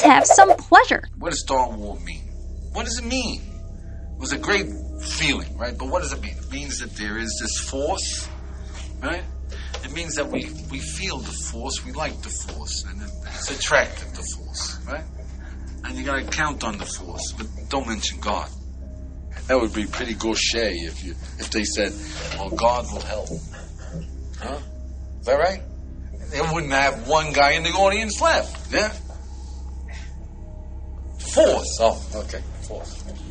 have some pleasure. What does Star War mean? What does it mean? It was a great feeling, right? But what does it mean? It means that there is this force, right? It means that we feel the force, we like the force, and it's attractive, the force, right? And you gotta count on the force, but don't mention God. That would be pretty gauche if they said, well, God will help. Huh? Is that right? They wouldn't have one guy in the audience left, yeah? Force. Oh, okay, force.